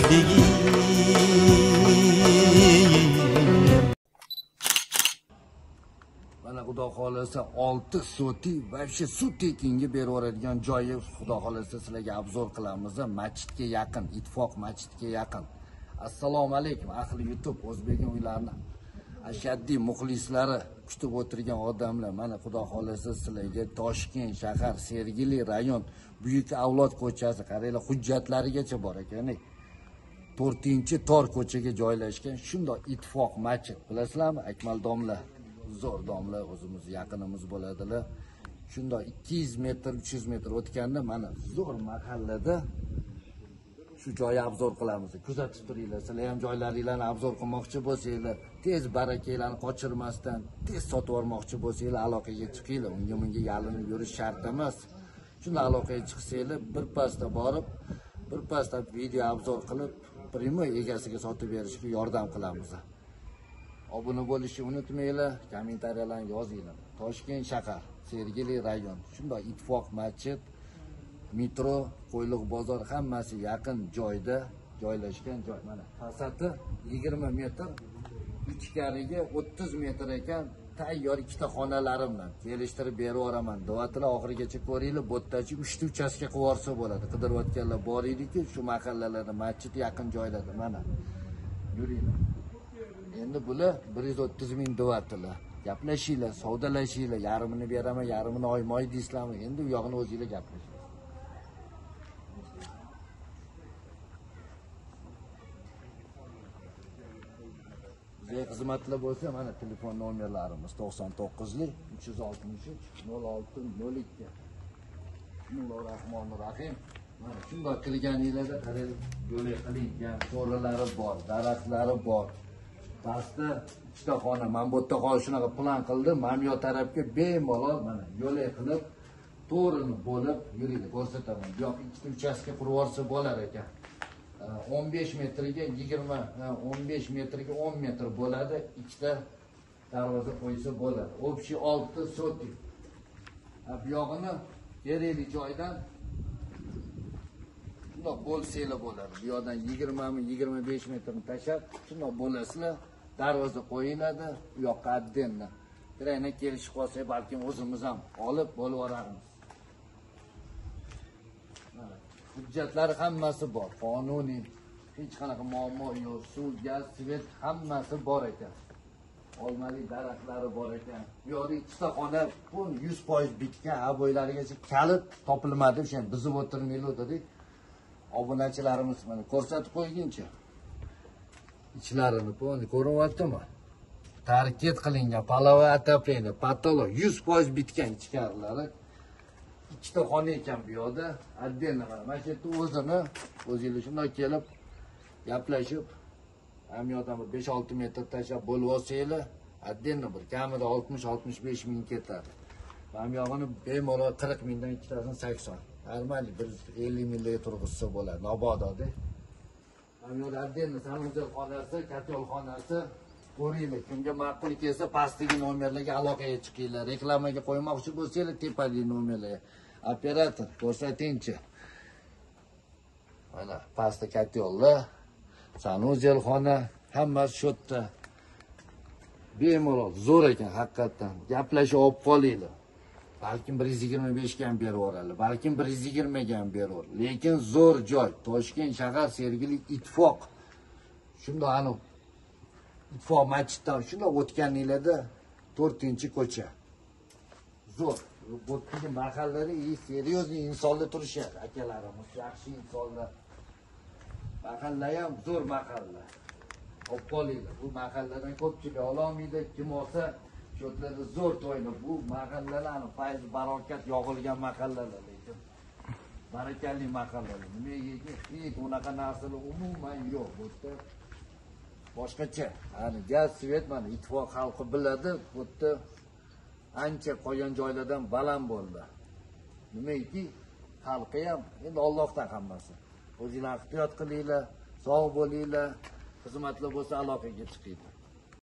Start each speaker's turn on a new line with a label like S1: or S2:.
S1: Mana xudo xolasa 6 soti va shu sut tekinga berib yuboradigan joyi xudo xolasa sizlarga obzor qilamiz. Masjidga yaqin, Ittifoq masjidga yaqin. Assalomu alaykum ahli YouTube, o'zbekning uylarini ashaddiy muxlislari kutib o'tirgan odamlar. Mana xudo xolasa sizlarga Toshkent shahar, Sergeli rayon, Buyuk Avlod ko'chasi, qaranglar hujjatlarigacha bor ekan. 4-tor ko'chaga joylashgan shundoq Ittifoq masjid. Bilasizlarmi? Akmal domla, zo'r domla, o'zimiz yaqinimiz bo'ladilar. Shundoq 200 metr, 300 metr o'tganda mana zo'r mahallada shu joyni obzor qilamiz. Kuzatib turinglar. Sizlar ham joylaringlarni obzor qilmoqchi bo'lsanglar, tez barakanglarni qochirmasdan tez sotib olmoqchi bo'lsanglar, aloqaga chiqinglar. Unga bunga yalinib yurish shart emas. Shunda aloqaga chiqsanglar, birpasda borib, birpasda video obzor qilib, primoy egasiga sotib berishga yordam qilamiz. Obuna bo'lishni unutmanglar, kommentariyalarni yozinglar. Toshkent shahar, Sergeli rayon, shunday Ittifoq masjid, metro, Qo'yliq bozor hammasi yaqin joyda joylashgan joy. Mana fasati 20 metr, ichkariga 30 metr ekan. Tayyor ikkita xonalari bilan kelishtirib berib yuboraman. Da'vatlar oxirigacha ko'ringlar. Bo'ttachi 3 ta uchastka qilib yuborsa bo'ladi. Qidirayotganlar bor edi-ku, shu mahallalarda masjid yaqin joylarda mana. Yuringlar. Endi bular 130 ming da'vatlar. Gaplashinglar, savdolashinglar, yarmini beraman, yarmini oymoy deysizlarmi? Endi u yog'ini o'zingizlar gaplashing. Bizga xizmatlar bo'lsa, mana telefon nomerlarimiz 99lik 363 06 02. Bismillahirrohmanirrohim. Mana shunday qilganingizda qarang, yo'lak qilingan, so'ralari bor, daraxtlari bor. Pastda ikkita xona, men bu yerda hozir shunaqa plan qildim. Men yo tarafga bemalol mana yo'lak qilib, to'rini bo'lib yuringlar, ko'rsataman. Bu yoq ikkita uchastka qurib olsa bo'lar ekan. 15 metrga 20, 15 metrga 10 metr bo'ladi. Ikkita darvoza qo'ysa bo'ladi. Общий 6 sotik. Bu yog'ini kerakli joydan shundoq bo'lsanglar bo'ladi. Bu yoqdan 20 mi 25 metrni tashlab, shundoq bo'lasizlar. Darvoza qo'yiladi, u yoqqa addenni. Birayna kelishib qolsa, balkim o'zimiz ham olib bo'lib olamiz. Hujjatlari hammasi bor, qonuniy, hech qanaqa muammo yo'q, suv, gaz, svet hammasi bor ekan. Olmali daraxtlari bor ekan. Bu yerda ikkita xona 100% bitgan, bo'ylarigacha kalit topilmadi, o'sha bizib o'tirmaylar dedik. Obunachilarimiz mana ko'rsatib qo'yguncha. Ichlarini ko'ryaptimi? Tarkib qilingan, palava ataplanglar, patolo 100% bitgan ichkarilari. Ikkita xona ekan bu yoqda, addenni mana shu yerda o'zini o'zingizlar shunday kelib gaplashib, ham yoqdan 5-6 metr tashlab bo'lib olsanglar, addenni bir kamida 60-65 ming ketadi. Ham yog'ini bemalol 40 mingdan ikkitasini 80. Normal 150 mingga turg'izsa bo'ladi, Nobodada. Ham yoqda addenni sanuzel xonasi, katyol xonasi. Ko'ringlar, kimga ma'qul kelsa pastdagi nomerlarga aloqaga chiqinglar. Reklamaga qo'ymoqchi bo'lsanglar, tepadagi nomerlarga. Operator, ko'rsatingchi. Mana pastda katyollar, sanuzel xona, hammasi shu yerda. Bemalol zo'r ekan haqiqatan. Gaplashib olib qolinglar. Balkim 125 ga ham berib yuboradi, balkim 120 ga ham berib yuboradi. Lekin zo'r joy, Toshkent shahar, Sergeli Ittifoq. Shunday aniq Ittifoq masjiddan shunday o'tganinglarda 4-ko'cha. Zo'r. Bu yerda mahallada seryozni insonlar turishadi, akalarimiz, yaxshi insonlar. Mahalla ham zo'r mahalla. Olib qolinglar. Bu mahalladan ko'pchilik ololmaydi, kim olsa shu yerlarda zo'r to'yni. Bu mahallalarni fayz barokat yog'ilgan mahallalar lekin. Barakali mahallalar. Nimaga hech unaqa narsalar umuman yo'q bu yerda. Boshqacha. Hani gaz, svet mana Ittifoq xalqi biladi, bu yerda ancha qolgan joylardan baland bo'ldi. Nimaiki xalqi ham endi Allohdan hammasi. O'zingizlar ehtiyot qilinglar, sog' bo'linglar, xizmatlar bo'lsa aloqaga chiqinglar.